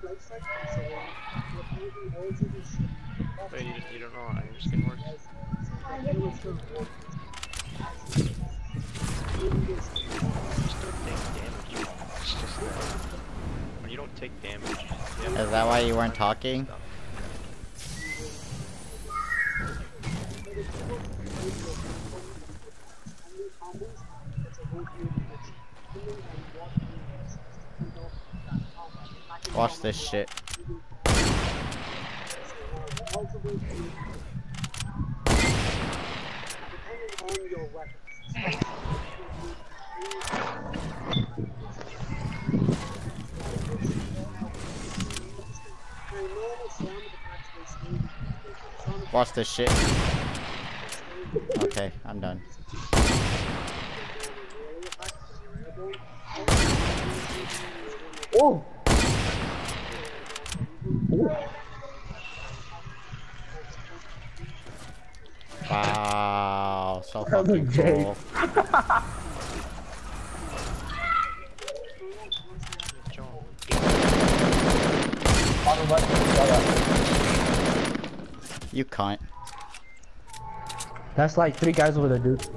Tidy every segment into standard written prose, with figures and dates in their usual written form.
Wait, you don't know how iron skin works? Just don't take damage. It's just that when you don't take damage, you have Is that why you weren't talking? Watch this shit. Watch this shit. Okay, I'm done. Oh! Wow, so fucking cool. You cunt. That's like 3 guys over there, dude.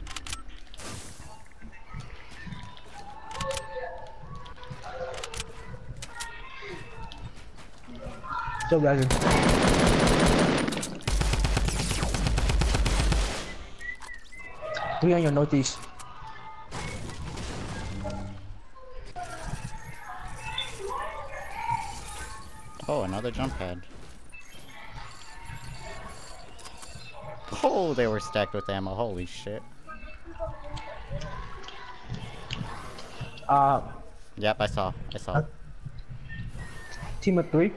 Still guys. 3 on your northeast. Oh, another jump pad. Oh, they were stacked with ammo. Holy shit. Yep, I saw. Team of 3.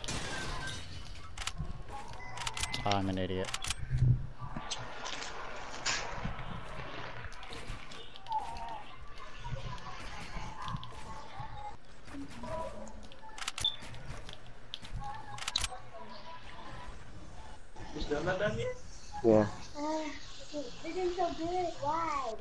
Oh, I'm an idiot. You still not done yet? Yeah. This is so good. Why?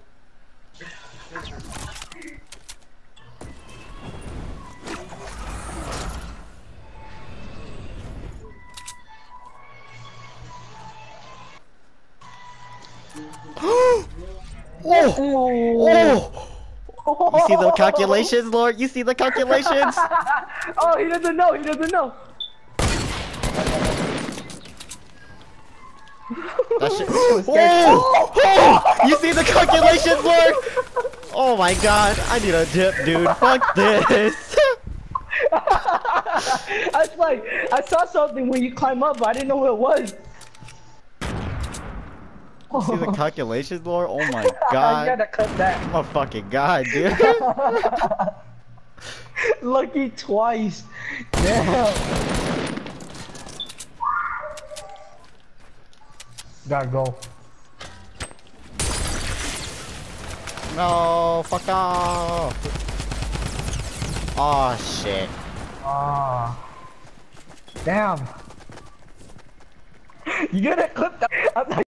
Oh! You see the calculations, Lord? You see the calculations? Oh, he doesn't know. He doesn't know. That shit. Oh! You see the calculations, Lord? Oh my god, I need a dip, dude. Fuck this. I was like, I saw something when you climb up, but I didn't know what it was. You see the calculations, Lord? Oh my You god. gotta cut that. I'm a fucking god, dude. Lucky twice. Damn. Gotta go. No, fuck off. Oh shit. Ah. Damn. You gotta clip that.